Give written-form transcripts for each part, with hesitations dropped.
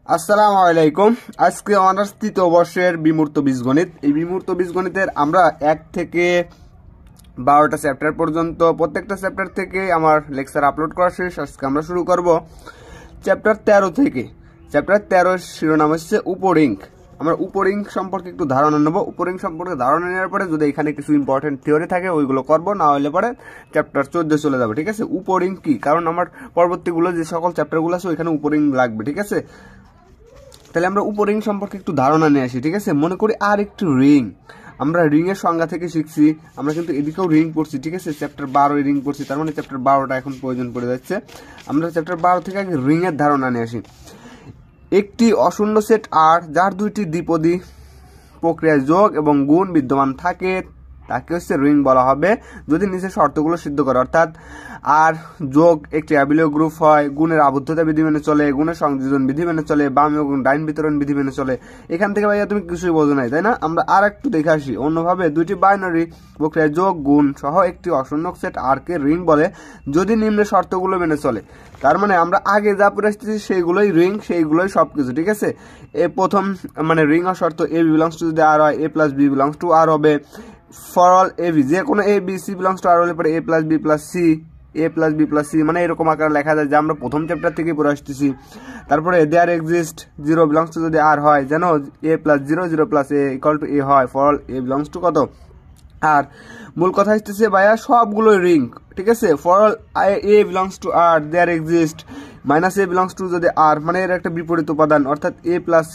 আসসালামু আলাইকুম। আজকে অনার্স তৃতীয় বর্ষের বিমূর্ত বীজগণিত। এই বিমূর্ত বীজগণিতের আমরা 1 থেকে 12টা চ্যাপ্টার পর্যন্ত প্রত্যেকটা চ্যাপ্টার থেকে আমার লেকচার আপলোড করা শেষ। আজকে আমরা শুরু করব চ্যাপ্টার 13 থেকে। চ্যাপ্টার 13 শিরোনাম হচ্ছে উপরিং। আমরা উপরিং সম্পর্কে একটু ধারণা নেব। উপরিং সম্পর্কে ধারণা নেওয়ার পরে যদি এখানে কিছু ইম্পর্টেন্ট থিওরি থাকে ওইগুলো করব, না হলে পরে চ্যাপ্টার 14 চলে যাবে। ঠিক আছে, উপরিং কি, কারণ আমার পরবর্তীগুলো যে সকল চ্যাপ্টারগুলো আছে ওইখানে উপরিং লাগবে। ঠিক আছে, তাহলে আমরা উপরিং সম্পর্কে একটু ধারণা নিয়ে আসি। ঠিক আছে, মনে করি আর একটু রিং। আমরা রিং এর সংজ্ঞা থেকে শিখছি, আমরা কিন্তু এদিকেও রিং পড়ছি। ঠিক আছে, চ্যাপ্টার 12 রিং পড়ছি, তার মানে চ্যাপ্টার 12টা এখন প্রয়োজন পড়ে যাচ্ছে। আমরা চ্যাপ্টার 12 থেকে আগে রিং এর ধারণা নিয়ে আসি। একটি অশূন্য সেট আর যার দুইটি দ্বিপদী প্রক্রিয়ায় যোগ এবং গুণ বিদ্যমান থাকে তাকে হচ্ছে রিং বলা হবে, যদি নিচের শর্তগুলো সিদ্ধ করে। অর্থাৎ আর যোগ একটি অ্যাবিলীয় গ্রুপ হয়, গুণের আবদ্ধতা বিধি মেনে চলে, গুণের সংযোজন বিধি মেনে চলে, বাম এবং ডাইন বিতরণ বিধি মেনে চলে। এখান থেকে ভাইয়া তুমি কিছুই বোঝো নাই, তাই না? আমরা আর একটু দেখে আসি অন্যভাবে। দুইটি বাইনারি প্রক্রিয়ায় যোগ গুণ সহ একটি অশূন্য সেট আর কে রিং বলে যদি নিম্নের শর্তগুলো মেনে চলে। তার মানে আমরা আগে যা পড়ে আসতেছি সেইগুলোই রিং, সেইগুলোই সবকিছু। ঠিক আছে, এ প্রথম মানে রিং আর শর্ত এ বি বিলংস টু যদি আর হয়, A plus B belongs to R হবে। ফর অল এ বি, যে কোনো A B C belongs to R হলে পরে A plus B plus C, A plus B plus C, মানে এরকম আকারে লেখা যায়, যা আমরা প্রথম চ্যাপ্টার থেকে পড়ে আসতেছি। তারপরে there exist zero belongs to যদি আর হয়, যেন A plus zero zero plus A equal to A হয়, for all A belongs to কত। আর মূল কথা আসতেছে ভাইয়া সবগুলোই রিং। ঠিক আছে, for all A belongs to R there exist minus A belongs to যদি আর, মানে এর একটা বিপরীত উপাদান, অর্থাৎ A plus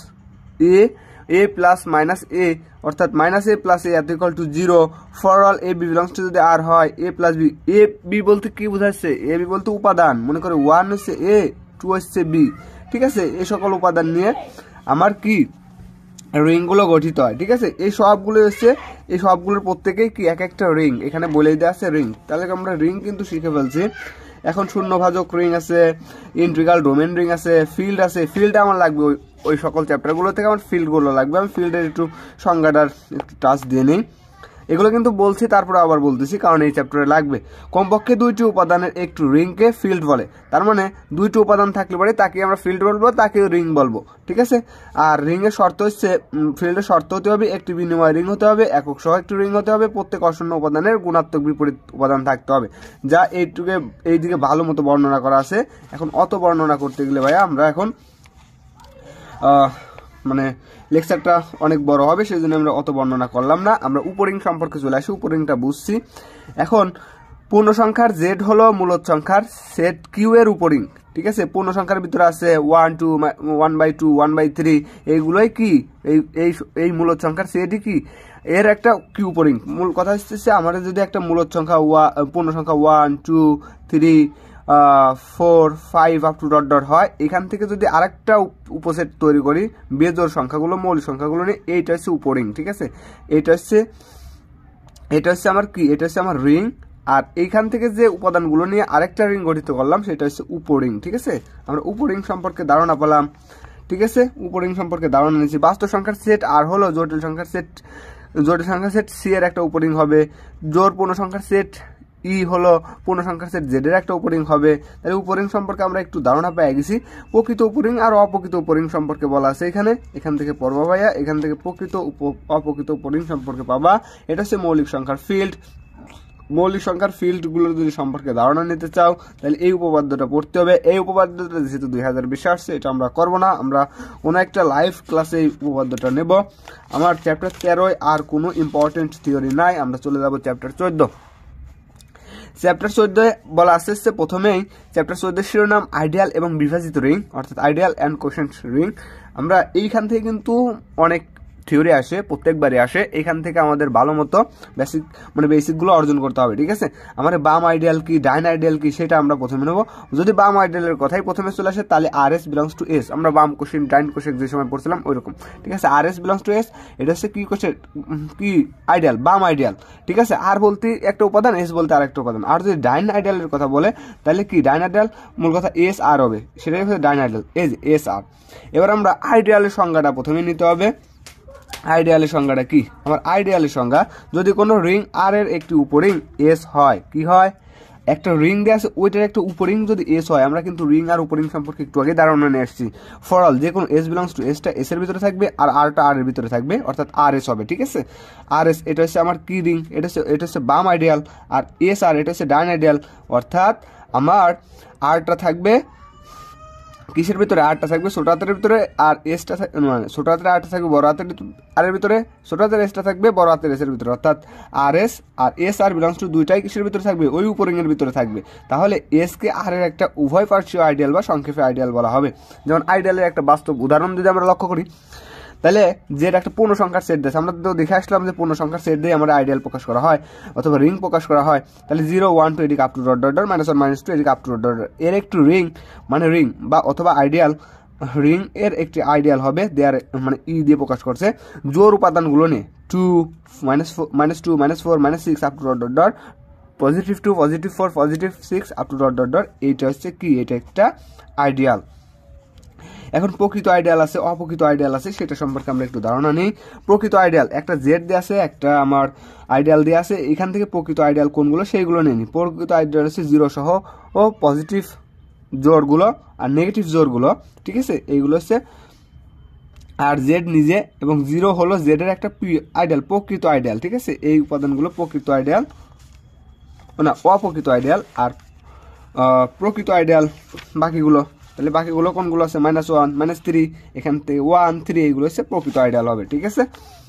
A plus minus A, অর্থাৎ minus A plus A equal to zero. For all A B belongs to যদি আর হয়, A plus B, A B বলতে কি বোঝাচ্ছে? এ বি বলতে উপাদান, মনে করে 1 হচ্ছে এ, 2 হচ্ছে বি। ঠিক আছে, এই সকল উপাদান নিয়ে আমার কি রিংগুলো গঠিত হয়। ঠিক আছে, এই সবগুলো হচ্ছে, এই সবগুলোর প্রত্যেকেই কি এক একটা রিং, এখানে বলেই দেওয়া আছে রিং। তাহলে আমরা রিং কিন্তু শিখে ফেলছি। এখন শূন্যভাজক রিং আছে, ইন্টিগ্রাল ডোমেন রিং আছে, ফিল্ড আছে। ফিল্ডটা আমার লাগবে ওই সকল চ্যাপ্টারগুলো থেকে আমার ফিল্ডগুলো লাগবে। আমি ফিল্ডের একটু সংজ্ঞাটার একটু টাচ দিয়ে নিই। এগুলো কিন্তু বলছি, তারপরে আবার বলতেছি, কারণ এই চ্যাপ্টারে লাগবে। কমপক্ষে দুইটি উপাদানের একটু রিংকে ফিল্ড বলে। তার মানে দুইটি উপাদান থাকলে পরে তাকে আমরা ফিল্ড বলবো, তাকে রিং বলবো। ঠিক আছে, আর রিং এর শর্ত হচ্ছে, ফিল্ডের শর্ত হতে হবে একটি বিনিময় রিং হতে হবে, একক সহ একটি রিং হতে হবে, প্রত্যেক অশূন্য উপাদানের গুণাত্মক বিপরীত উপাদান থাকতে হবে, যা এইদিকে ভালো মতো বর্ণনা করা আছে। এখন অত বর্ণনা করতে গেলে ভাইয়া আমরা এখন মানে লেকচারটা অনেক বড় হবে, সেই জন্য আমরা অত বর্ণনা করলাম না। আমরা উপরিং সম্পর্কে চলে আসি, উপরিংটা বুঝছি। এখন পূর্ণ সংখ্যার জেড হলো মূলত সংখ্যার সেট কিউ এর উপরিং। ঠিক আছে, পূর্ণ সংখ্যার ভিতরে আছে 1, 2, 1/2, 1/3, এইগুলোই কি এই মূলত সংখ্যার সেটই কি এর একটা কিউ উপরিং। মূল কথা হচ্ছে আমাদের যদি একটা মূলত সংখ্যা পূর্ণ সংখ্যা 1, 2, 3, 4, 5 আপ টু ডট ডট হয়, এখান থেকে যদি আরেকটা উপসেট তৈরি করি বেজোড় সংখ্যাগুলো, মৌলিক সংখ্যাগুলো নিয়ে, এইটা হচ্ছে উপরিং। ঠিক আছে, এটা হচ্ছে আমার কি, এটা হচ্ছে আমার রিং। আর এইখান থেকে যে উপাদানগুলো নিয়ে আরেকটা রিং গঠিত করলাম সেটা হচ্ছে উপরিং। ঠিক আছে, আমরা উপরিং সম্পর্কে ধারণা পেলাম। ঠিক আছে, উপরিং সম্পর্কে ধারণা নিয়েছি। বাস্তব সংখ্যার সেট আর হলো জটিল সংখ্যার সেট সি এর একটা উপরিং হবে। জোড় পূর্ণ সংখ্যার সেট ই হলো পূর্ণ সংখ্যার সেট জেড এর একটা উপরিং হবে। তাহলে উপরিং সম্পর্কে আমরা একটু ধারণা পেয়ে গেছি। প্রকৃত উপরিং আর অপ্রকৃত উপরিং সম্পর্কে বলা আছে এখান থেকে পড়বা ভাইয়া। এখান থেকে প্রকৃত অপ্রকৃত উপরিং সম্পর্কে পাবা। এটা হচ্ছে মৌলিক সংখ্যার ফিল্ড। মৌলিক সংখ্যার ফিল্ডগুলোর যদি সম্পর্কে ধারণা নিতে চাও তাহলে এই উপপাদ্যটা পড়তে হবে। এই উপপাদ্যটা যেহেতু 2020 আসছে, এটা আমরা করবো না, আমরা কোনো একটা লাইভ ক্লাসে এই উপপাদ্যটা নেব। আমার চ্যাপ্টার 13 আর কোনো ইম্পর্টেন্ট থিওরি নাই, আমরা চলে যাব চ্যাপ্টার 14। চ্যাপ্টার 14 বলা আসছে প্রথমেই, চ্যাপ্টার 14 শিরোনাম আইডিয়াল এবং বিভাজিত রিং, অর্থাৎ আইডিয়াল অ্যান্ড কোশেন্ট রিং। আমরা এইখান থেকে কিন্তু অনেক থিওরি আসে, প্রত্যেকবারই আসে। এখান থেকে আমাদের ভালো মতো বেসিকগুলো অর্জন করতে হবে। ঠিক আছে, আমাদের বাম আইডিয়াল কি, ডাইন আইডিয়াল কি, সেটা আমরা প্রথমে নেব। যদি বাম আইডিয়ালের কথাই প্রথমে চলে আসে তাহলে R S belongs to S, আমরা বাম কোশেন্ট ডাইন কোশেন্ট যে সময় পড়ছিলাম ওইরকম। ঠিক আছে, R S belongs to S, এটা হচ্ছে কি কোশেন্ট, কি আইডিয়াল, বাম আইডিয়াল। ঠিক আছে, আর বলতে একটা উপাদান, এস বলতে আর একটা উপাদান। আর যদি ডাইন আইডিয়ালের কথা বলে তাহলে কি ডাইন আইডিয়াল মূল কথা এস আর হবে, সেটাই হচ্ছে ডাইন আইডিয়াল, এস আর। এবার আমরা আইডিয়ালের সংজ্ঞাটা প্রথমে নিতে হবে। আইডিয়ালের সংজ্ঞাটা কি? আমার আইডিয়ালের সংজ্ঞা, যদি কোনো রিং আর এর একটি উপরিং এস হয়, কি হয়, একটা রিং দেওয়া আছে, ওইটার একটা উপরিং যদি এস হয়, আমরা কিন্তু রিং আর উপরিং সম্পর্কে একটু আগে ধারণা নিয়ে আসছি। ফর অল যে কোনো এস বিলংস টু এসটা এস এর ভিতরে থাকবে আর আরটা আর এর ভিতরে থাকবে, অর্থাৎ আর এস হবে। ঠিক আছে, আর এস এটা হচ্ছে আমার কি রিং, এটা হচ্ছে বাম আইডিয়াল, আর এস আর এটা হচ্ছে ডান আইডিয়াল, অর্থাৎ আমার আরটা থাকবে কিসের ভিতরে, আরটা থাকবে ছোট হাতের ভিতরে, আর এসটা মানে ছোট হাতের আরটা থাকবে বড় হাতের আরের ভিতরে, ছোট হাতের এসটা থাকবে বড় হাতের এসের ভিতরে, অর্থাৎ R S R belongs to দুইটাই কিসের ভিতরে থাকবে, ওই উপরিং এর ভিতরে থাকবে। তাহলে এস কে আর এর একটা উভয় পার্শ্বীয় আইডিয়াল বা সংক্ষেপে আইডিয়াল বলা হবে। যেমন আইডিয়ালের একটা বাস্তব উদাহরণ যদি আমরা লক্ষ্য করি, তাহলে জেড একটা পূর্ণ সংখ্যার সেট দিয়েছে, আমরা তো দেখে আসলাম যে পূর্ণ সংখ্যার সেট দিয়ে আমরা আইডিয়াল প্রকাশ করা হয় অথবা রিং প্রকাশ করা হয়। তাহলে 0 1 2 এদিকে up to dot dot dot -1 -2 এদিকে আপ টু ডট ডট, এর একটু রিং মানে রিং বা অথবা আইডিয়াল, রিং এর একটি আইডিয়াল হবে দেয়ার মানে ই দিয়ে প্রকাশ করছে জোর উপাদানগুলো নিয়ে 2 -2 -4 -6 up to dot dot dot, +2 +4 +6 up to dot dot dot. এইটা হচ্ছে কি, এটা একটা আইডিয়াল। এখন প্রকৃত আইডিয়াল আছে, অপ্রকৃত আইডিয়াল আছে, সেটা সম্পর্কে আমরা একটু ধারণা নিই। প্রকৃত আইডিয়াল একটা জেড দিয়ে আছে, একটা আমার আইডিয়াল দিয়ে আছে, এখান থেকে প্রকৃত আইডিয়াল কোনগুলো সেইগুলো নিয়ে নিই। প্রকৃত আইডিয়াল হচ্ছে 0 সহ ও পজিটিভ জোরগুলো আর নেগেটিভ জোরগুলো। ঠিক আছে, এইগুলো হচ্ছে আর জেড নিজে, এবং 0 হলো জেড এর একটা আইডিয়াল, প্রকৃত আইডিয়াল। ঠিক আছে, এই উপাদানগুলো প্রকৃত আইডিয়াল না অপ্রকৃত আইডিয়াল, আর প্রকৃত আইডিয়াল বাকিগুলো। তাহলে বাকিগুলো কোনগুলো আছে, -1 -3, এখান থেকে 1 3, এইগুলো হচ্ছে প্রকৃত আইডিয়াল হবে। ঠিক আছে,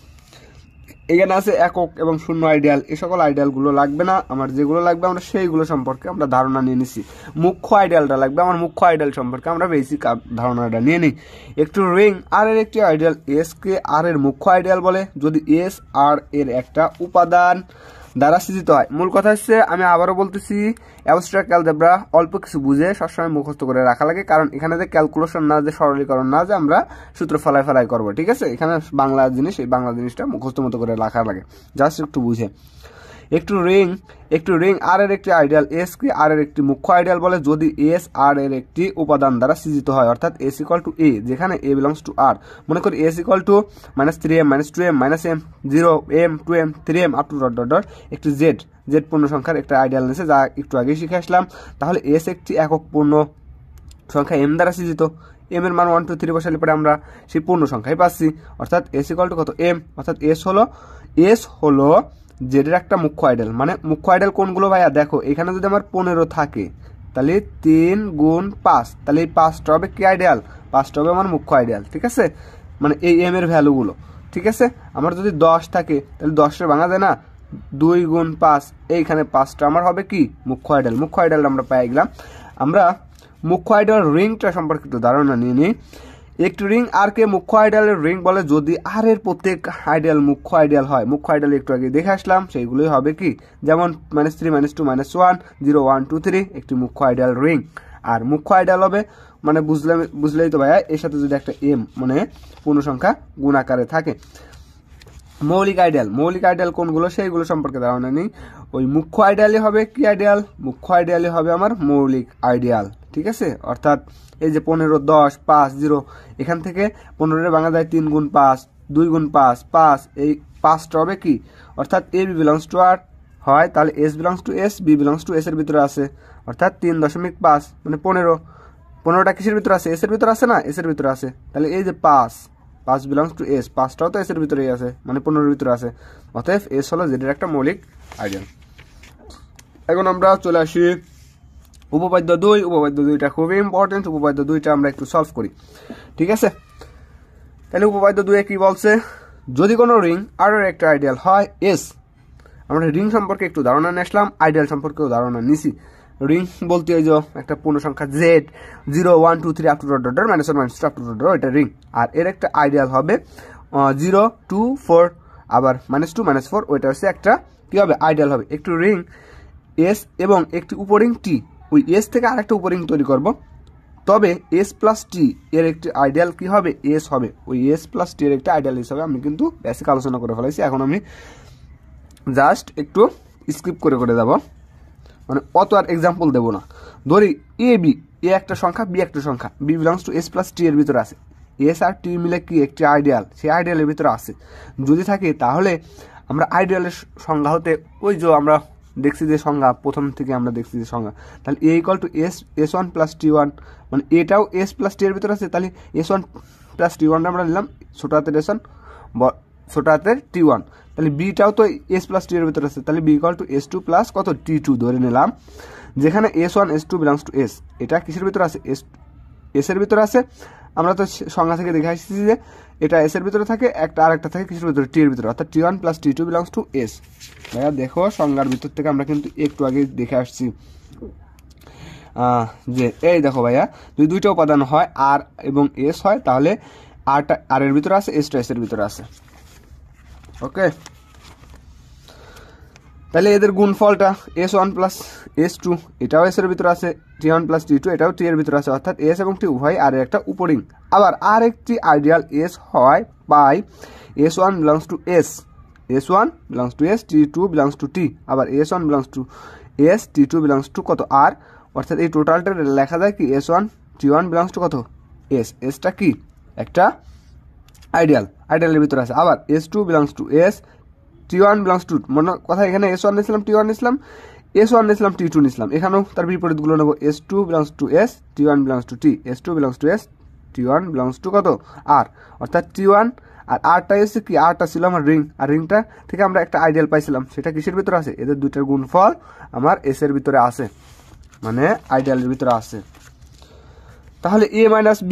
এখানে আছে একক এবং শূন্য আইডিয়াল, এই সকল আইডিয়ালগুলো লাগবে না আমার, যেগুলো লাগবে আমরা সেইগুলো সম্পর্কে আমরা ধারণা নিয়ে নিছি। মুখ্য আইডিয়ালটা লাগবে আমার, মুখ্য আইডিয়াল সম্পর্কে আমরা বেসিক ধারণাটা নিয়ে নিই। একটু রিং আর এর একটি আইডিয়াল এস কে আর এর মুখ্য আইডিয়াল বলে যদি এস আর এর একটা উপাদান দ্বারা সৃজিত হয়। মূল কথা হচ্ছে, আমি আবারও বলতেছি, অ্যাবস্ট্রাক্ট অ্যালজেব্রা অল্প কিছু বুঝে সবসময় মুখস্থ করে রাখা লাগে, কারণ এখানে যে ক্যালকুলেশন না, যে সরলীকরণ না, যে আমরা সূত্র ফেলাই করবো। ঠিক আছে, এখানে বাংলা জিনিস, এই বাংলা জিনিসটা মুখস্থ মতো করে রাখা লাগে, জাস্ট একটু বুঝে। একটু রিং আর এর একটি আইডিয়াল এস কে আর এর একটি মুখ্য আইডিয়াল বলে যদি এস আর এর একটি উপাদান দ্বারা সৃজিত হয়, অর্থাৎ এস ইকুয়াল টু এ, যেখানে এ বিলংস টু আর। মনে করি S equal to -3m -2m -m 0m 2m 3m up to dot dot dot, একটি জেড পূর্ণ সংখ্যার একটা আইডিয়াল নিয়েছে, যা একটু আগে শিখে আসলাম। তাহলে এস একটি একক পূর্ণ সংখ্যা এম দ্বারা সৃজিত, এম এর মান 1 2 3 বসালে পরে আমরা সেই পূর্ণ সংখ্যাই পাচ্ছি, অর্থাৎ এস ইকুয়াল টু কত, এম, অর্থাৎ এস হলো জেডের একটা মুখ্য আইডিয়াল। মানে মুখ্য আইডিয়াল কোনগুলো ভাইয়া, দেখো এখানে যদি আমার 15 থাকে, তাহলে 3 গুণ 5, তাহলে এই 5টা হবে কি আইডিয়াল, 5টা হবে আমার মুখ্য আইডিয়াল। ঠিক আছে, মানে এই এম এর ভ্যালুগুলো। ঠিক আছে, আমার যদি 10 থাকে, তাহলে 10টা ভাঙা যায় না, 2 গুণ 5, এইখানে 5টা আমার হবে কি মুখ্য আইডিয়াল। মুখ্য আইডিয়াল আমরা পেয়ে গেলাম। আমরা মুখ্য আইডিয়াল রিংটা সম্পর্কিত ধারণা নিয়ে নিই। একটি রিং আর কে মুখ্য আইডিয়ালের রিং বলে যদি আর এর প্রত্যেক আইডিয়াল মুখ্য আইডিয়াল হয়। মুখ্য আইডিয়াল একটু আগে দেখে আসলাম, সেইগুলোই হবে কি, যেমন -3 -2 -1 0 1 2 3 একটি মুখ্য আইডিয়াল রিং। আর মুখ্য আইডিয়াল হবে মানে বুঝলেই তো ভাইয়া, এর সাথে যদি একটা এম মানে পূর্ণ সংখ্যা গুণ আকারে থাকে। মৌলিক আইডিয়াল কোনগুলো সেইগুলো সম্পর্কে ধারণা নেই। ওই মুখ্য আইডিয়ালই হবে কি আইডিয়াল, মুখ্য আইডিয়ালই হবে আমার মৌলিক আইডিয়াল। ঠিক আছে, অর্থাৎ এই যে 15 10 5 0, এখান থেকে 15 ভাঙা যায় 3 গুণ 5 2 গুণ 5 5, এই 5টা হবে কি, অর্থাৎ A B belongs to R হয়, তাহলে S belongs to S, B belongs to S এর ভিতরে আছে, অর্থাৎ 3.5 মানে 15টা কিসের ভিতরে আছে, এস এর ভিতরে আছে না, এস এর ভিতরে আছে। তাহলে এই যে 5 বিলংস টু এস, 5টাও তো এস এর ভিতরেই আছে, মানে 15 এর ভিতরে আছে, অতএব এস হলো জেডের একটা মৌলিক আইডিয়াল। এখন আমরা চলে আসি উপপাদ্য 2। উপপাদ্য 2টা খুবই ইম্পর্টেন্ট, উপপাদ্য 2টা আমরা একটু সলভ করি। ঠিক আছে, তাহলে উপপাদ্য 2 কি বলছে, যদি কোনো রিং আর এর একটা আইডিয়াল হয় এস। আমরা রিং সম্পর্কে একটু ধারণা নিয়ে আসলাম, আইডিয়াল সম্পর্কেও ধারণা নিছি। রিং বলতে ওই যে একটা পূর্ণ সংখ্যা Z 0 1 2 3 up to dot dot -1 -2 up to dot dot, এটা রিং। আর এর একটা আইডিয়াল হবে 0 2 4, আবার -2 -4, ওইটা হচ্ছে একটা কি হবে আইডিয়াল হবে। একটু রিং এস এবং একটি উপরিং টি, ওই এস থেকে আরেকটা উপরিং তৈরি করব, তবে এস প্লাস টি এর একটি আইডিয়াল কি হবে, এস হবে। ওই এস প্লাস টি এর একটা আইডিয়াল হিসাবে আমি কিন্তু বেসিক আলোচনা করে ফেলাইছি। এখন আমি জাস্ট একটু স্কিপ করে যাব, মানে অত আর এক্সাম্পল দেবো না। ধরি এ বি, এ একটা সংখ্যা, বি একটা সংখ্যা, B belongs to S plus T এর ভিতরে আছে, এস আর টি মিলে কি একটি আইডিয়াল, সেই আইডিয়ালের ভিতরে আছে। যদি থাকে তাহলে আমরা আইডিয়ালের সংজ্ঞা হতে ওই যে আমরা দেখছি যে সংজ্ঞা, প্রথম থেকে আমরা দেখছি যে সংজ্ঞা, তাহলে এ equal two S1 plus T1, মানে এটাও S প্লাস T এর ভিতরে আছে, তাহলে S1 প্লাস T1 আমরা নিলাম ছোট হাতের S1 ছোট হাতের T1, তাহলে বিটাও তো S প্লাস T এর ভিতরে আছে, তাহলে B equal two S2 plus কত T2 ধরে নিলাম, যেখানে S1 S2 belongs to S, এটা কিসের ভিতরে আছে? S এর ভিতরে আছে। আমরা তো সংজ্ঞা থেকে দেখে আসছি যে এটা S এর ভিতরে থাকে, একটা আর একটা থাকে কিসের ভিতরে? T এর ভিতরে, অর্থাৎ T1 plus T2 belongs to S। ভাইয়া দেখো সংজ্ঞার ভিতর থেকে আমরা কিন্তু একটু আগে দেখে আসছি যে এই দেখো ভাইয়া, যদি দুইটা উপাদান হয় আর এবং S হয়, তাহলে আরটা আর এর ভিতরে আছে, এসটা S এর ভিতরে আছে। ওকে, তাহলে এদের গুণফলটা S1 প্লাস S2 এটাও S এর ভিতরে আছে, T1 প্লাস T2 এটাও T এর ভিতরে আছে, অর্থাৎ S এবং T উভয় আর একটা উপরিং। আবার আর একটি আইডিয়াল S হয় by S1 belongs to S, S1 belongs to S, T2 belongs to T, আবার S1 belongs to S, T2 belongs to কত R, অর্থাৎ এই টোটালটা লেখা যায় কি S1 T1 বিলংস টু কত S, Sটা কি একটা আইডিয়ালের ভিতরে আছে। আবার S2 belongs to S, T1 belongs to, মনে কথা এখানে S1 নিয়েছিলাম, T1 নিয়েছিলাম, S1 নিয়েছিলাম, T2 নিয়েছিলাম, এখানেও তার বিপরীতগুলো নেবো, S2 belongs to S, T1 belongs to T, S2 belongs to S, T1 belongs to কত R, অর্থাৎ T1 আর Rটা এসে কি, Rটা ছিল আমার রিং, আর রিংটা থেকে আমরা একটা আইডিয়াল পাইছিলাম, সেটা কিসের ভিতরে আছে? এদের দুইটার গুণফল আমার S এর ভিতরে আছে, মানে আইডিয়ালের ভিতরে আছে। তাহলে A মাইনাস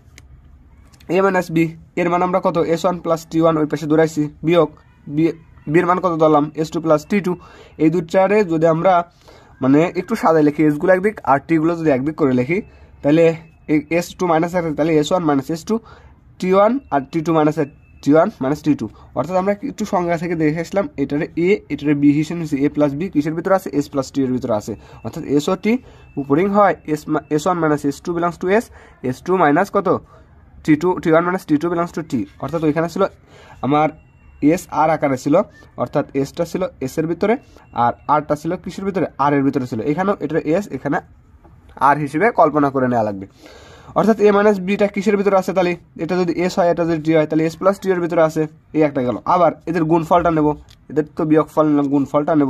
বি এর মান আমরা কত? S1 প্লাস T1 ওই পাশে দৌড়াইছি, বিয়োগ বির মান কত ধরলাম? S2 plus T2। এই দুটারে যদি আমরা মানে একটু সাজাই লিখি, এসগুলো একদিক আর টিগুলো যদি একদিক করে লিখি, তাহলে S2 মাইনাস আছে, তাহলে S1 মাইনাস S2, T1 আর T2 minus T1 minus T2, অর্থাৎ আমরা একটু সংজ্ঞা থেকে দেখে আসলাম, এটারে A এটারে B হিসেবে নিচ্ছি, A প্লাস বি কিসের ভিতরে আছে? S প্লাস T এর ভিতরে আছে, অর্থাৎ S ও T উপরিং হয়, S1 minus S2 belongs to S, S2 minus কত T1 minus T2 belongs to T, অর্থাৎ ওইখানে ছিল আমার S আর আকারে ছিল, অর্থাৎ Sটা ছিল S এর ভিতরে আর Rটা ছিল কিসের ভিতরে? R এর ভিতরে ছিল, এখানেও এটা S এখানে R হিসেবে কল্পনা করে নেওয়া লাগবে, অর্থাৎ A মাইনাস বিটা কিসের ভিতরে আছে? তাহলে এটা যদি S হয়, এটা যদি T হয়, তাহলে S প্লাস T এর ভিতরে আছে, এই একটা গেল। আবার এদের গুণফলটা নেব, এদের তো বিয়োগফল নিলাম, গুণফলটা নেব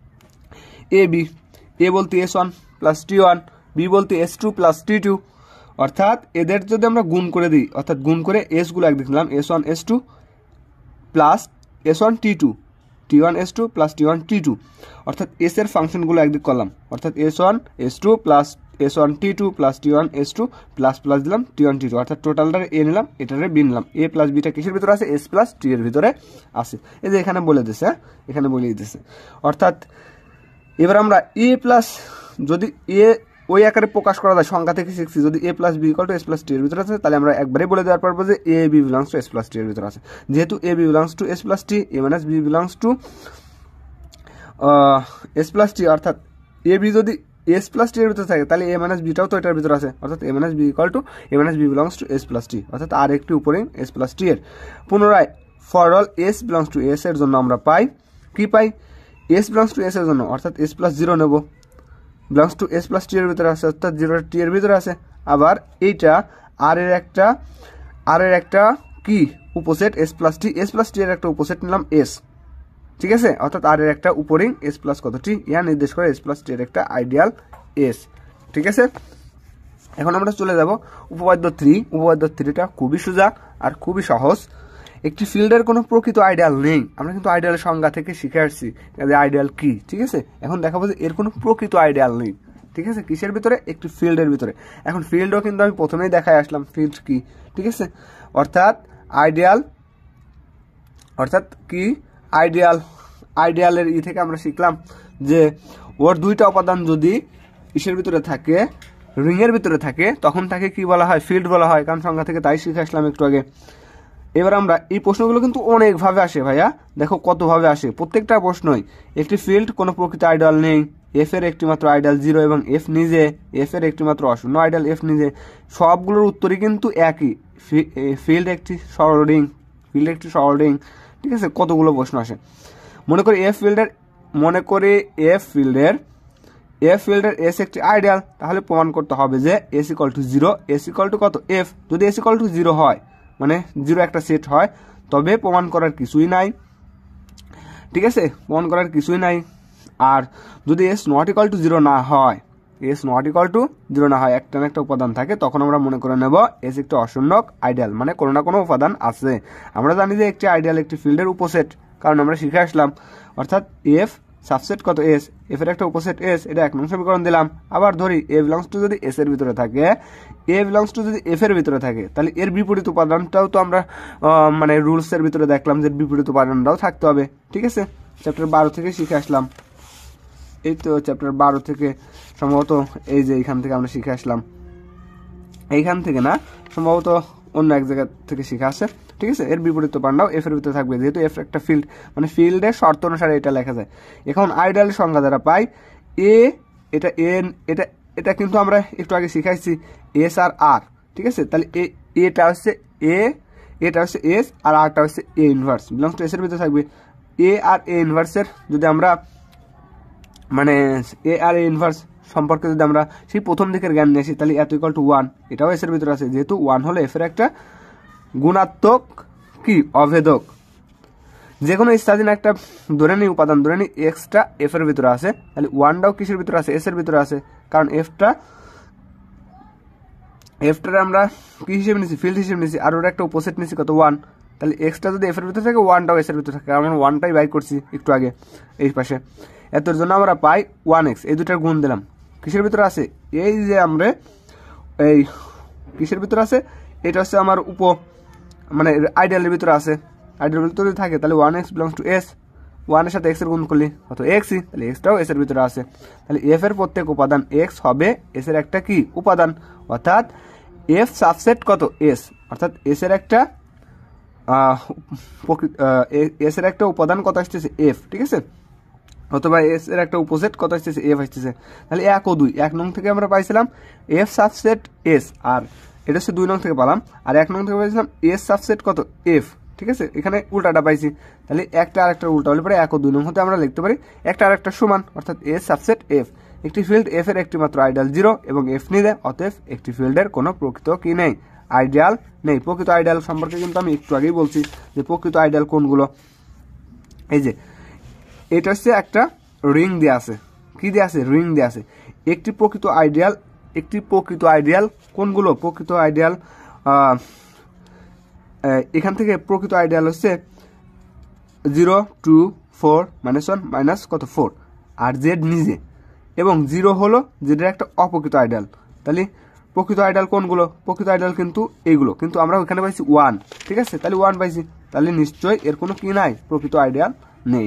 A বলতে S1 প্লাস T1, B বলতে S2 প্লাস T2, অর্থাৎ এদের যদি আমরা গুণ করে দিই, অর্থাৎ গুণ করে S গুলো একদিক নিলাম, S1 S2 plus S1 T2, T1 S2 plus T1 T2, অর্থাৎ S এর ফাংশনগুলো একদিক করলাম, অর্থাৎ S1 S2 plus S1 T2 plus T1 S2 plus plus দিলাম T1 T2, অর্থাৎ টোটালটারে A নিলাম, এটারে B নিলাম। A প্লাস বিটা কিসের ভিতরে আছে? S প্লাস T এর ভিতরে আছে, এই যে এখানে বলে দিচ্ছে, এখানে বলে দিতেছে। অর্থাৎ এবার আমরা A প্লাস, যদি A ওই আকারে প্রকাশ করা যায়, সংখ্যা থেকে শিখছি, যদি A plus B equal to S plus T এর ভিতরে আছে, তাহলে আমরা একবারে বলে দেওয়ার পারবো যে A B belongs to S plus T এর ভিতরে আছে। যেহেতু A B belongs to S plus T, A minus B belongs to S plus T, অর্থাৎ A B যদি S প্লাস T এর ভিতরে থাকে, তাহলে A মাইনাস বিটাও তো এটার ভিতরে আছে, অর্থাৎ A minus B equal to A minus B belongs to S plus T, অর্থাৎ আর একটি উপরে S প্লাস T এর। পুনরায় for all S belongs to S এর জন্য আমরা পাই কি পাই? S বিলংস টু S এর জন্য, অর্থাৎ S প্লাস 0 নেব, belongs to S plus T এর ভিতরে আছে, অর্থাৎ 0 T এর ভিতরে আছে। আবার এইটা আর এর একটা কি উপসেট S প্লাস T এর একটা উপসেট নিলাম S, ঠিক আছে, অর্থাৎ আর এর একটা উপরিং S প্লাস কত T, ইহা নির্দেশ করে S প্লাস T এর একটা আইডিয়াল S, ঠিক আছে। এখন আমরা চলে যাব উপপাদ্য 3। উপপাদ্য 3টা খুবই সোজা আর খুবই সহজ। একটি ফিল্ডের কোনো প্রকৃত আইডিয়াল নেই, আমরা কিন্তু আইডিয়ালের সংজ্ঞা থেকে শিখে আসছি যে আইডিয়াল কি, ঠিক আছে। এখন দেখাবো যে এর কোনো প্রকৃত আইডিয়াল নেই, ঠিক আছে, কিসের ভিতরে? একটি ফিল্ডের ভিতরে। এখন ফিল্ডও কিন্তু আমি প্রথমেই দেখাই আসলাম ফিল্ড কি, ঠিক আছে, অর্থাৎ কি আইডিয়ালের থেকে আমরা শিখলাম যে ওর দুইটা উপাদান যদি ইসের ভিতরে থাকে, রিং এর ভিতরে থাকে, তখন তাকে কি বলা হয়? ফিল্ড বলা হয়, কারণ সংজ্ঞা থেকে তাই শিখে আসলাম একটু আগে। এবার আমরা এই প্রশ্নগুলো কিন্তু অনেকভাবে আসে ভাইয়া, দেখো কতভাবে আসে প্রত্যেকটা প্রশ্নই। একটি ফিল্ড কোনো প্রকৃত আইডিয়াল নেই, এফ এর একটি মাত্র আইডিয়াল 0 এবং এফ নিজে, এফ এর একটি মাত্র অশূন্য আইডিয়াল এফ নিজে। সবগুলোর উত্তরই কিন্তু একই, ফিল্ড একটি সরল রিং, ঠিক আছে। কতগুলো প্রশ্ন আসে, মনে করি এফ ফিল্ডের এস একটি আইডিয়াল, তাহলে প্রমাণ করতে হবে যে S equal to 0, S equal to কত? এফ। যদি এস ইকুয়াল টু 0 হয়, মানে 0 একটা সেট হয়, তবে প্রমাণ করার কিছুই নাই, ঠিক আছে, প্রমাণ করার কিছুই নাই। আর যদি S not equal to zero না হয়, S not equal to zero না হয়, একটা না একটা উপাদান থাকে, তখন আমরা মনে করে নেব এস একটি অশূন্যক আইডিয়াল, মানে কোনো না কোনো উপাদান আছে। আমরা জানি যে একটি আইডিয়াল একটি ফিল্ডের উপসেট, কারণ আমরা শিখে আসলাম। অর্থাৎ এফ সাবসেট কত এস, এফ এর একটা উপসেট এস, এটা 1 নং সমীকরণ দিলাম। আবার ধরি এ বিলংস টু যদি এস এর ভিতরে থাকে, এ বিলংস টু যদি এফ এর ভিতরে থাকে, তাহলে এর বিপরীত উপাদানটাও তো আমরা মানে রুলস এর ভিতরে দেখলাম যে বিপরীত উপাদানটাও থাকতে হবে। ঠিক আছে, চ্যাপ্টার 12 থেকে শিখে আসলাম। এই তো চ্যাপ্টার 12 থেকে সম্ভবত এই যে এইখান থেকে আমরা শিখে আসলাম, এইখান থেকে না, সম্ভবত অন্য এক জায়গা থেকে শিখে আসে। ঠিক আছে, এর বিপরীত উপাদানটাও এফ এর ভিতরে থাকবে, যেহেতু এফ একটা ফিল্ড, মানে ফিল্ডের শর্ত অনুসারে এটা লেখা যায়। এখন আইডিয়ালের সংজ্ঞা দ্বারা পাই এ, এটা এন, এটা এটা কিন্তু আমরা একটু আগে শিখাইছি এস আর আর। ঠিক আছে, তাহলে এটা হচ্ছে এ, এটা হচ্ছে এস, আর আরটা হচ্ছে A inverse, belongs to S এর ভিতরে থাকবে। এ আর এ ইনভার্সের যদি আমরা মানে এ আর এ ইনভার্স সম্পর্কে যদি আমরা সেই প্রথম দিকের জ্ঞান নিয়ে আসি, তাহলে এত ইকুয়াল টু 1, এটাও এস এর ভিতরে আছে, যেহেতু 1 হলো এফ এর একটা গুণাত্মক কি অভেদক। যে কোনো স্বাধীন একটা ধরে নিই উপাদান, ধরে নিই এক্সটা এফ এর ভিতরে আছে, তাহলে 1টাও কিসের ভিতরে আছে, এস এর ভিতরে আছে, কারণ এফটার আমরা কি হিসেবে নিচ্ছি, ফিল্ড হিসেবে নিচ্ছি, আর ওর একটা উপসেট নিচ্ছি কত 1, তাহলে এক্সটা যদি এফ এর ভিতরে থাকে 1টাও এস এর ভিতরে থাকে, আমরা 1টাই বাই করছি একটু আগে এই পাশে। এতর জন্য আমরা পাই 1x, এই দুটার গুণ দিলাম, কিসের ভিতরে আছে, এই যে আমরা এই কিসের ভিতরে আছে, এটা হচ্ছে আমার মানে আইডিয়ালের ভিতরে আছে, আইডিয়ালের ভিতরে যদি থাকে তাহলে 1x বিলংস টু এস, 1 এর সাথে এক্স এর গুণ করলে কত এক্সই, তাহলে এক্সটাও এস এর ভিতরে আছে, তাহলে এফ এর প্রত্যেক উপাদান এক্স হবে এস এর একটা কি উপাদান, অর্থাৎ এফ সাবসেট কত এস, অর্থাৎ এস এর একটা এস এর একটা উপাদান কত আসতেছে এফ। ঠিক আছে, অথবা এস এর একটা উপসেট কত আসতেছে এফ আসতেছে, তাহলে 1 ও 2, 1 নং থেকে আমরা পাইছিলাম এফ সাবসেট এস, আর এটা হচ্ছে 2 নং থেকে পেলাম, আর 1 নং থেকে পাইছিলাম এস সাবসেট কত এফ। ঠিক আছে, এখানে উল্টাটা পাইছি, তাহলে একটা আরেকটা উল্টা হলে পরে 1 ও 2 নং হতে আমরা লিখতে পারি একটা আরেকটা সমান, অর্থাৎ এস সাবসেট এফ। একটি ফিল্ড এফ এর একটি মাত্র আইডিয়াল 0 এবং এফ নিলে, অতএব একটি ফিল্ডের কোনো প্রকৃত কি নেই, আইডিয়াল নেই। প্রকৃত আইডিয়াল সম্পর্কে কিন্তু আমি একটু আগেই বলছি যে প্রকৃত আইডিয়াল কোনগুলো, এই যে এটা হচ্ছে একটা রিং দেওয়া আছে, কি দেওয়া আছে, রিং দেওয়া আছে। একটি প্রকৃত আইডিয়াল কোনগুলো, প্রকৃত আইডিয়াল এখান থেকে প্রকৃত আইডিয়াল হচ্ছে 0, 2, 4, -1, মাইনাস কত 4, আর জেড নিজে, এবং 0 হলো জেডের একটা অপ্রকৃত আইডিয়াল। তাহলে প্রকৃত আইডিয়াল কোনগুলো, প্রকৃত আইডিয়াল কিন্তু এইগুলো, কিন্তু আমরা ওখানে পাইছি 1। ঠিক আছে, তাহলে 1 পাইছি, তাহলে নিশ্চয়ই এর কোনো কি নাই, প্রকৃত আইডিয়াল নেই।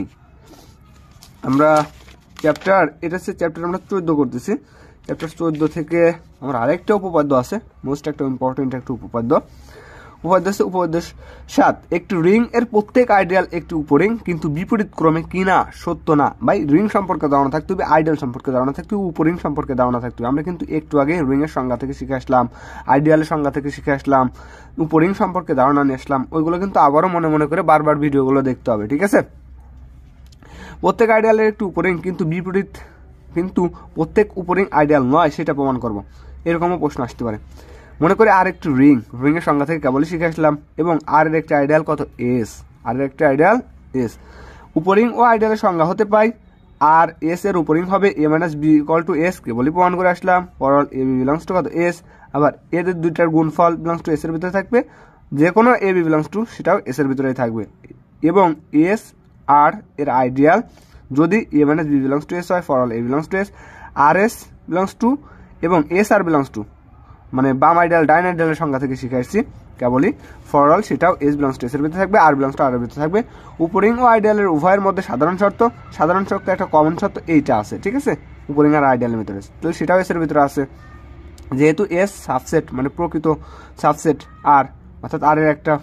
আমরা এটা হচ্ছে চ্যাপ্টার আমরা 14 করতেছি। চ্যাপ্টার 14 থেকে আমার আরেকটা উপপাদ্য আছে, মোস্ট একটা ইম্পর্টেন্ট একটা উপপাদ্য হচ্ছে উপপাদ্য 7। একটি রিং এর প্রত্যেক আইডিয়াল একটি উপরিং, কিন্তু বিপরীত ক্রমে কিনা সত্য না। ভাই রিং সম্পর্কে ধারণা থাকতে হবে, আইডিয়াল সম্পর্কে ধারণা থাকতে হবে, উপরিং সম্পর্কে ধারণা থাকতে হবে। আমরা কিন্তু একটু আগে রিং এর সংজ্ঞা থেকে শিখে আসলাম, আইডিয়ালের সংজ্ঞা থেকে শিখে আসলাম, উপরিং সম্পর্কে ধারণা নিয়ে আসলাম, ওইগুলো কিন্তু আবারও মনে মনে করে বারবার ভিডিওগুলো দেখতে হবে। ঠিক আছে, প্রত্যেক আইডিয়ালের একটি উপরিং কিন্তু প্রত্যেক উপরিং আইডিয়াল নয়, সেটা প্রমাণ করব, এরকমও প্রশ্ন আসতে পারে। মনে করি আর একটি রিং এর সংজ্ঞা থেকে কেবলই শিখে আসলাম, এবং আর এর একটি আইডিয়াল কত এস, আর এর একটি আইডিয়াল এস। উপরিং ও আইডিয়ালের সংজ্ঞা হতে পাই আর এস এর উপরিং হবে a - b = এস, কেবলই প্রমাণ করে আসলাম। For all a b belongs to কত এস, আবার এদের দুইটার গুণফল বিলংস টু এস এর ভিতরে থাকবে, যে কোনো a b বিলংস টু সেটাও এস এর ভিতরেই থাকবে, এবং এস আর এর আইডিয়াল যদি a - b belongs to S হয়, for all a belongs to S, R S belongs to এবং এস আর বিলংস টু, মানে বাম আইডিয়াল ডাইন আইডিয়ালের সংজ্ঞা থেকে শিখে আসছি কেবলই, ফরঅল সেটাও এস বিলংস টু এস এর ভিতরে থাকবে, আর বিলংস টু আর এর ভিতরে থাকবে। উপরিং ও আইডিয়ালের উভয়ের মধ্যে সাধারণ শর্ত একটা কমন শর্ত এইটা আছে। ঠিক আছে, উপরিং আর আইডিয়ালের ভিতরে, তো সেটাও এস এর ভিতরে আছে, যেহেতু এস সাবসেট মানে প্রকৃত সাবসেট আর, অর্থাৎ আর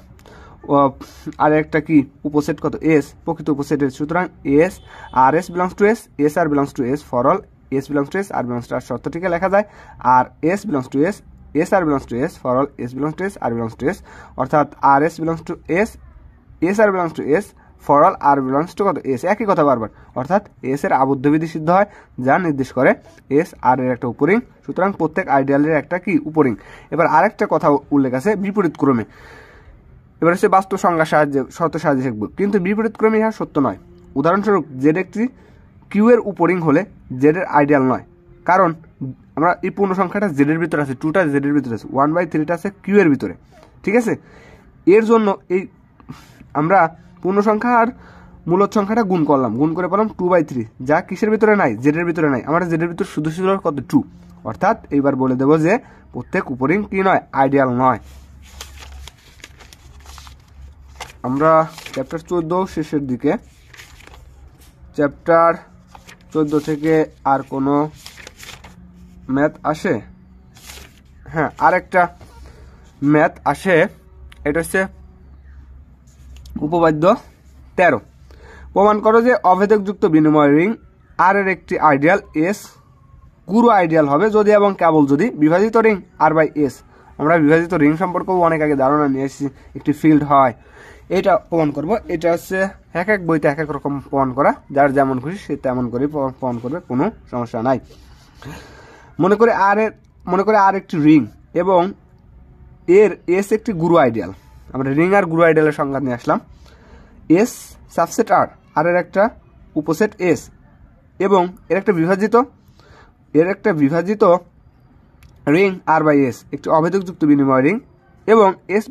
এর একটা কি উপসেট কত এস, প্রকৃত উপসেটের, সুতরাং S R S belongs to S, S R belongs to S, for all S belongs to S, R belongs to R শর্তটিকে লেখা যায় R S belongs to S, S R belongs to S, for all S belongs to S, R belongs to S, অর্থাৎ R S belongs to S, S R belongs to S, for all R belongs to কত S, একই কথা বারবার, অর্থাৎ S এর আবদ্ধ বিধি সিদ্ধ হয়, যা নির্দেশ করে এস আর এর একটা উপরিং, সুতরাং প্রত্যেক আইডিয়ালের একটা কি উপরিং। এবার আরেকটা কথা উল্লেখ আছে বিপরীত ক্রমে, এবার হচ্ছে বাস্তব সংজ্ঞা শর্ত সাহায্যে শিখব, কিন্তু বিপরীত ক্রমে ইহা সত্য নয়। উদাহরণস্বরূপ জেড একটি কিউ এর উপরিং হলে জেড এর আইডিয়াল নয়, কারণ আমরা এই পূর্ণ সংখ্যাটা জেড এর ভিতরে আছে, 2টা জেড এর ভিতরে আছে, 1/3টা আছে কিউ এর ভিতরে, ঠিক আছে। এর জন্য এই আমরা পূর্ণ সংখ্যা আর মূলদ সংখ্যাটা গুণ করলাম, গুণ করে পেলাম 2/3, যা কিসের ভিতরে নাই, জেড এর ভিতরে নাই। আমরা জেড এর ভিতরে শুধু শুধু কত 2, অর্থাৎ এইবার বলে দেবো যে প্রত্যেক উপরিং কি নয়, আইডিয়াল নয়। আমরা চ্যাপ্টার 14 শেষের দিকে, চ্যাপ্টার 14 থেকে আর কোনো ম্যাথ আসে? হ্যাঁ, আর একটা ম্যাথ আসে, এটা হচ্ছে উপপাদ্য 13। প্রমাণ করো যে অভেদকযুক্ত বিনিময় রিং আর এর একটি আইডিয়াল এস গুরু আইডিয়াল হবে যদি এবং কেবল যদি বিভাজিত রিং R/S। আমরা বিভাজিত রিং সম্পর্কেও অনেক আগে ধারণা নিয়ে এসেছি, একটি ফিল্ড হয়, এটা প্রমাণ করব। এটা হচ্ছে এক এক বইতে এক এক রকম প্রমাণ করা, যার যেমন খুশি সে তেমন করে প্রমাণ করবে, কোনো সমস্যা নাই। মনে করে আর একটি রিং এবং এর এস একটি গুরু আইডিয়াল। আমরা রিং আর গুরু আইডিয়ালের সংজ্ঞা নিয়ে আসলাম। এস সাবসেট আর এর একটা উপসেট এস, এবং এর একটা বিভাজিত রিং R/S একটি অভেদকযুক্ত বিনিময় রিং, এবং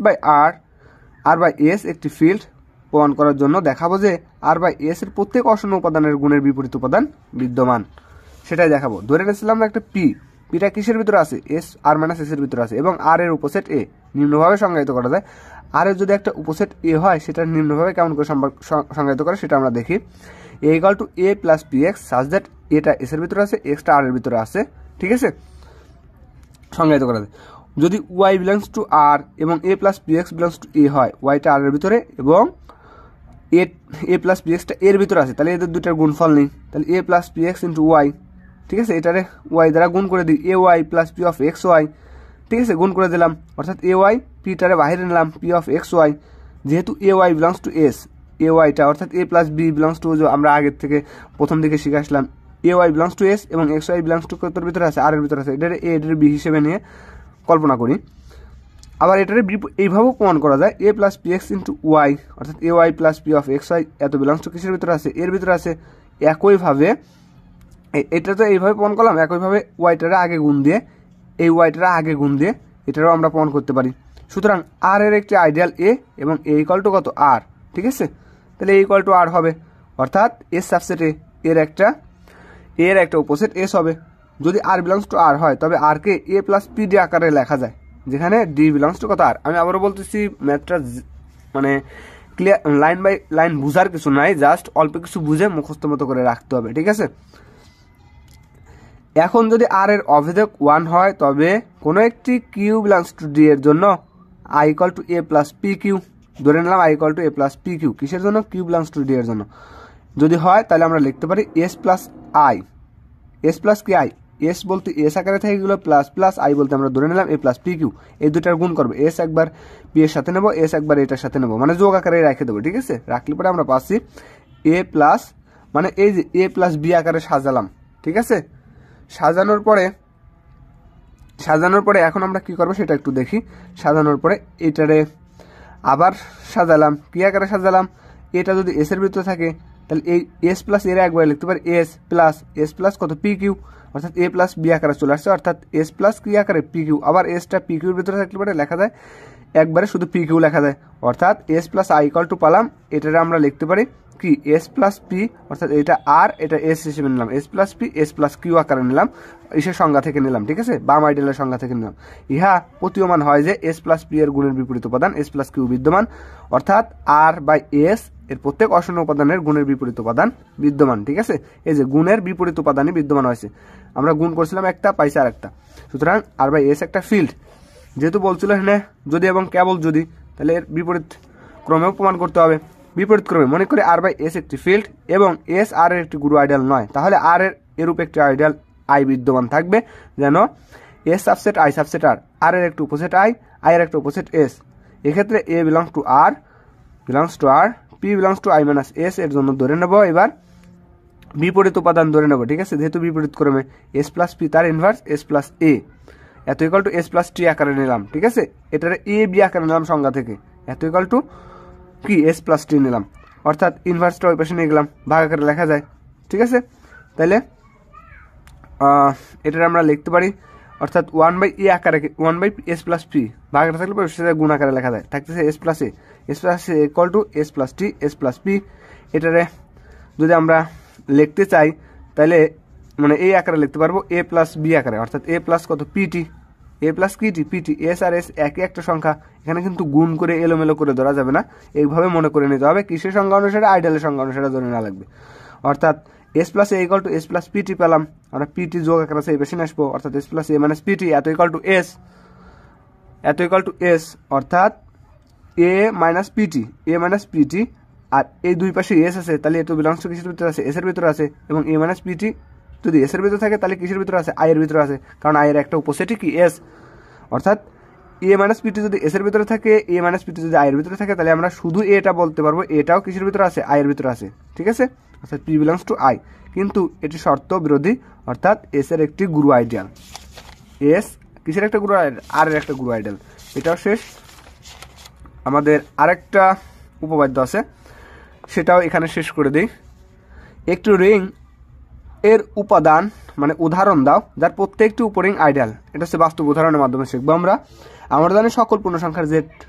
R/S একটি ফিল্ড। প্রমাণ করার জন্য দেখাবো যে R/S এর প্রত্যেক অশূন্য উপাদানের গুণের বিপরীত উপাদান বিদ্যমান, সেটাই দেখাবো। ধরে নিয়েছিলাম একটা পিটা কিসের ভিতরে আছে, S R-S এর ভিতরে আছে, এবং আর এর উপসেট এ নিম্নভাবে সংজ্ঞায়িত করা যায়। আর এর যদি একটা উপসেট এ হয়, সেটা নিম্নভাবে কেমন করে সংজ্ঞায়িত করে সেটা আমরা দেখি। A = A + PX such that এটা এস এর ভিতরে আছে, এক্সটা আর এর ভিতরে আছে, ঠিক আছে, সংজ্ঞায়িত করা যায়। যদি y belongs to R এবং A + PX belongs to A হয়, yটা আর এর ভিতরে এবং A + PX টা এর ভিতরে আছে, তাহলে এদের দুইটার গুণফল নেই, তাহলে A + PX × y, ঠিক আছে, এটারে y দ্বারা গুণ করে দিই, AY + P(xy), ঠিক আছে, গুণ করে দিলাম, অর্থাৎ AY পিটারে বাইরে নিলাম, P(xy), যেহেতু AY belongs to S, AYটা অর্থাৎ A + B belongs to, আমরা আগের থেকে প্রথম দিকে শিখে আসলাম, AY belongs to S এবং XY belongs to কতর ভিতরে আছে, আর এর ভিতরে আছে, এটারে A এটারে B হিসেবে নিয়ে কল্পনা করি। আবার এটারে এইভাবেও প্রমাণ করা যায়, A + PX × y অর্থাৎ AY + P(xy) এত belongs to কিসের ভিতরে আছে, এর ভিতরে আছে। একইভাবে এটা তো এইভাবে প্রমাণ করলাম, একইভাবে ওয়াইটারে আগে গুণ দিয়ে, এই ওয়াইটারে আগে গুণ দিয়ে এটারও আমরা প্রমাণ করতে পারি। সুতরাং আর এর একটি আইডিয়াল এ এবং A = কত, আর, ঠিক আছে, তাহলে A = আর হবে, অর্থাৎ এস সাবসেট এর একটা উপসেট এস হবে। যদি আর belongs to আর হয়, তবে আর কে A + PD আকারে লেখা যায়, যেখানে D belongs to কত, আর। আমি আবারও বলতেছি, ম্যাথটা মানে ক্লিয়ার, লাইন বাই লাইন বুঝার কিছু নাই, জাস্ট অল্প কিছু বুঝে মুখস্থ মতো করে রাখতে হবে, ঠিক আছে। এখন যদি আর এর অভেদক 1 হয়, তবে কোনো একটি কিউ belongs to D এর জন্য I = A + PQ, ধরে নিলাম I = A + PQ, কিসের জন্য, কিউ belongs to D এর জন্য। যদি হয় তাহলে আমরা লিখতে পারি S + I, S + কি I, S বলতে S আকারে থেকে গেল, প্লাস I বলতে আমরা ধরে নিলাম A + PQ, এই দুটার গুণ করবে, S একবার P এর সাথে নেব, S একবার এটার সাথে নেব, মানে যোগ আকারে রেখে দেবো, ঠিক আছে। রাখলে পরে আমরা পাচ্ছি A প্লাস, মানে এই যে A + B আকারে সাজালাম, ঠিক আছে। সাজানোর পরে এখন আমরা কি করব সেটা একটু দেখি। সাজানোর পরে এটারে আবার সাজালাম, কি আকারে সাজালাম, এটা যদি এস এর ভিতরে থাকে, তাহলে এই S + এর একবার লিখতে পারি S প্লাস কত, PQ, অর্থাৎ A + B আকারে চলে আসছে, অর্থাৎ S + কি আকারে, PQ। আবার এসটা PQ এর ভিতরে থাকলে পরে লেখা যায় একবারে শুধু PQ লেখা যায়, অর্থাৎ S + I = পালাম, এটারে আমরা লিখতে পারি কি S + P, অর্থাৎ এটা আর এটা S হিসেবে নিলাম, S + P S + Q আকারে নিলাম, ইসের সংজ্ঞা থেকে নিলাম, ঠিক আছে, বাম আইডিয়ালের সংজ্ঞা থেকে নিলাম। ইহা প্রতীয়মান হয় যে S + P এর গুণের বিপরীত উপাদান S + Q বিদ্যমান, অর্থাৎ R/S এর প্রত্যেক অশূন্য উপাদানের গুণের বিপরীত উপাদান বিদ্যমান, ঠিক আছে। এই যে গুণের বিপরীত উপাদানই বিদ্যমান হয়েছে, আমরা গুণ করছিলাম একটা, পাইছি আরেকটা। সুতরাং R/S একটা ফিল্ড, যেহেতু বলছিল এখানে যদি এবং কেবল যদি, তাহলে এর বিপরীত ক্রমেও প্রমাণ করতে হবে। বিপরীত ক্রমে মনে করে R/S একটি ফিল্ড এবং S আর এর একটি গুরু আইডিয়াল নয়, তাহলে আর এরূপ একটি আইডিয়াল I বিদ্যমান থাকবে, যেন S subset I subset R এর একটি উপসেট I এর একটা উপসেট S। এক্ষেত্রে A belongs to R, P belongs to I - S এর জন্য ধরে নেব এবার বিপরীত উপাদান ধরে নেব, ঠিক আছে, যেহেতু বিপরীত ক্রমে S + P তার ইনভার্স S + A, এত = S + T আকারে নিলাম, ঠিক আছে। এটারে A B আকারে নিলাম সংজ্ঞা থেকে, এত কি S + T নিলাম, অর্থাৎ ইনভার্সটা ওই পাশে নিয়ে গেলাম, ভাগ আকারে লেখা যায়, ঠিক আছে। তাহলে এটার আমরা লিখতে পারি অর্থাৎ 1/a আকারে 1/s প্লাস পি ভাগটা থাকলে পরে সেটা গুণ আকারে লেখা যায়, থাকতেছে s plus A equal to s plus T s plus P. এটারে যদি আমরা লিখতে চাই তাহলে মানে এই আকারে লিখতে পারবো a প্লাস বি আকারে, অর্থাৎ a প্লাস কত PT, a plus QT PT, S R S একই একটা সংখ্যা, এখানে কিন্তু গুণ করে এলোমেলো করে ধরা যাবে না, এইভাবে মনে করে নিতে হবে। কিসের সংখ্যা অনুসারে? আইডিয়ালের সংখ্যা অনুসারে ধরে নেওয়া লাগবে। অর্থাৎ S plus A equal to S plus PT পেলাম, আমরা পিটি যোগ আকারে আছে এই বেশি আসবো, অর্থাৎ S plus A minus PT এত ইকুয়াল টু এস, অর্থাৎ এ মাইনাস পিটি আর এই দুই পাশে এস আছে, তাহলে এ তো বিলংস টু কিসের ভিতরে আছে? এস এর ভিতরে আছে। এবং এ মাইনাস পিটি যদি এস এর ভিতরে থাকে তাহলে কিসের ভিতরে আছে? আই এর ভিতরে আছে, কারণ আই এর একটা উপসেটই কি? এস। অর্থাৎ এ মাইনাস পিটি যদি এস এর ভিতরে থাকে, এ মাইনাস পিটি যদি আই এর ভিতরে থাকে, তাহলে আমরা শুধু এটা বলতে পারবো এটাও কিসের ভিতরে আছে? আই এর ভিতরে আছে, ঠিক আছে? অর্থাৎ পি বিলংস টু আই। কিন্তু এটি শর্ত বিরোধী, অর্থাৎ এস এর একটি গুরু আইডিয়াল। এস কিসের একটা গুরু আইডিয়াল? আর এর একটা গুরু আইডিয়াল। এটাও শেষ। আমাদের আরেকটা উপপাদ্য আছে, সেটাও এখানে শেষ করে দিই। একটি রিং এর উপাদান মানে উদাহরণ দাও যার প্রত্যেকটি উপরিং আইডিয়াল। এটা হচ্ছে বাস্তব উদাহরণের মাধ্যমে শিখবো আমরা। আমরা জানি সকল পূর্ণসংখ্যার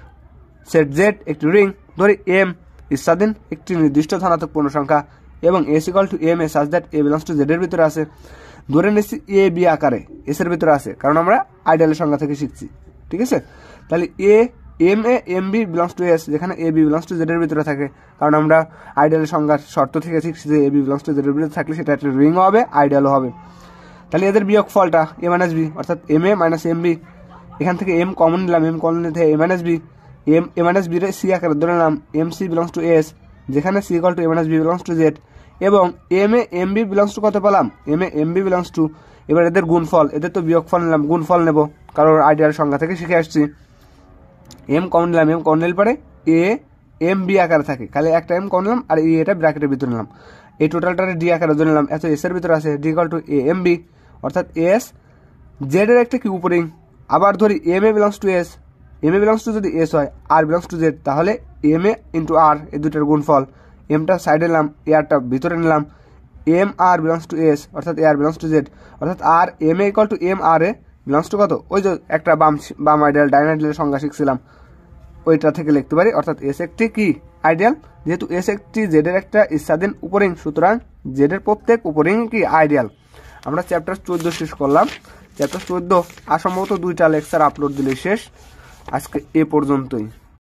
সেট জেড একটি রিং, ধরি এম স্বাধীন একটি নির্দিষ্ট ধনাত্মক পূর্ণসংখ্যা এবং S equal to M A such that A belongs to Z এর ভিতরে আছে। ধরে নিচ্ছি এ বি আকারে এস এর ভিতরে আছে, কারণ আমরা আইডিয়ালের সংখ্যা থেকে শিখছি, ঠিক আছে? তাহলে M B belongs to S, যেখানে A B belongs to Z এর ভিতরে থাকে, কারণ আমরা আইডিয়ালের সংখ্যার শর্ত থেকে শিখছি যে A B belongs to Z এর ভিতরে থাকলে সেটা একটা রিংও হবে, আইডিয়ালও হবে। তাহলে এদের বিয়োগ ফলটা এ মাইনাস বি, অর্থাৎ M A minus M B. এখান থেকে এম কমন নিলাম, এম কমন নিতে A minus B, A minus B C আকারে ধরে নিলাম M C belongs to S, যেখানে C equal to A minus B belongs to Z. এবং M M B belongs to কত পেলাম? এম বি বিলংস টু, এবার এদের গুণফল, এদের তো বিয়োগ ফল নিলাম, গুণফল নেব কারণ আইডিয়াল সংখ্যা থেকে শিখে আসছি। এম কমন নিলাম, এম কমন নিলে পরে এ এম বি আকারে থাকে, খালি একটা এম কমন নিলাম আর এটা ব্র্যাকেটের ভিতরে নিলাম, এই টোটালটারে ডি আকারে ধরে নিলাম, এত এস এর ভিতরে আছে, D equal to A M B, অর্থাৎ এস জেড এর একটা কি উপরিং। আবার ধরি M A belongs to S, M A belongs to যদি এস হয়, আর বিলংস টু জেড, তাহলে এম এ ইন্টু আর, এই দুটার গুণফল। এমটা সাইডে নিলাম, এআরটা ভিতরে নিলাম, M R belongs to S, অর্থাৎ A R belongs to Z, অর্থাৎ R M A equal to M R A belongs to কত? ওই যে একটা বাম আইডিয়াল ডাইন আইডিয়ালের সংখ্যা শিখছিলাম, ওইটা থেকে লিখতে পারি। অর্থাৎ এস একটি কি আইডিয়াল, যেহেতু এস একটি জেড এর একটা স্বাধীন উপরিং, সুতরাং জেড এর প্রত্যেক উপরিং কি আইডিয়াল। আমরা চ্যাপ্টার 14 শেষ করলাম। চ্যাপ্টার 14 আর সম্ভবত 2টা লেকচার আপলোড দিলে শেষ। আজকে এ পর্যন্তই।